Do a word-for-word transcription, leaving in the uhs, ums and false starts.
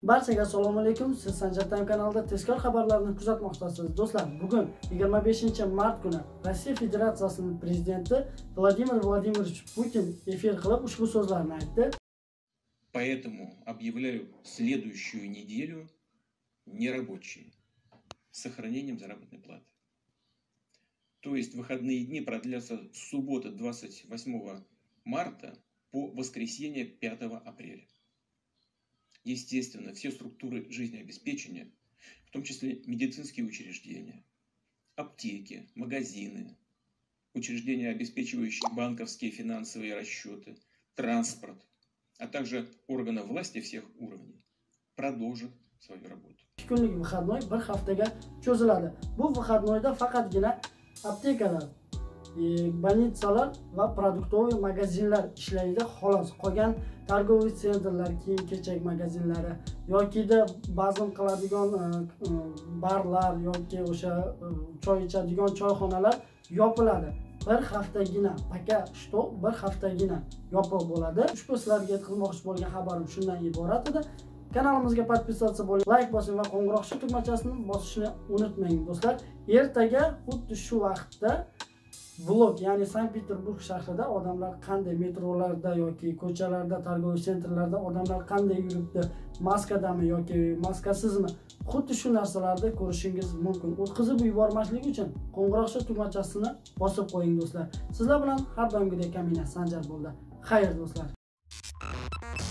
Barchaga assalomu alaykum. Siz Sanjar Time kanalida tezkor xabarlarni kuzatmoqdasiz. Do'stlar, bugun yigirma beshinchi mart kuni Rossiya Federatsiyasining prezidenti Vladimir Vladimirovich Putin efir qilib ushbu so'zlarni aytdi. Поэтому объявляю следующую неделю нерабочей с сохранением заработной платы. То есть выходные дни продлятся с субботы двадцать восьмого марта по воскресенье пятого апреля. Естественно, все структуры жизнеобеспечения, в том числе медицинские учреждения, аптеки, магазины, учреждения, обеспечивающие банковские финансовые расчеты, транспорт, а также органы власти всех уровней, продолжат свою работу. ikki kunlik выходной bir haftaga cho'ziladi. Bu выходнойda faqatgina aptekalar, больницаlar va продуктовый magazinlar ishlaydi xolos. Qolgan targoviy sentrlar, kiyim-kechak magazinlari yokida bazm qiladigan barlar yoki o'sha choy ichadigan choyxonalar yopiladi. Bir haftagina, paka что bir haftagina yopiq bo'ladi. Ushbu sizlarga yetkazmoqchi bo'lgan xabarim shundan iborat edi. Kanalimizga podpisatsiya bo'ling, like bosing va qo'ng'iroqcha tugmachasini bosishni unutmang do'stlar. Ertaga xuddi shu vaqtda vlog, ya'ni Sankt-Peterburg shahrida odamlar qanday metrolarda yoki ko'chalarda, targoviy sentrlarda odamlar qanday yuribdi, maskadami yoki maskasizmi, xuddi shu narsalarni ko'rishingiz mumkin. O'tkazib yubormaslik uchun qo'ng'iroqcha tugmachasini bosib qo'ying do'stlar. Sizlar bilan har doimgidek Kamina Sanjar bo'ldi. Xayr do'stlar.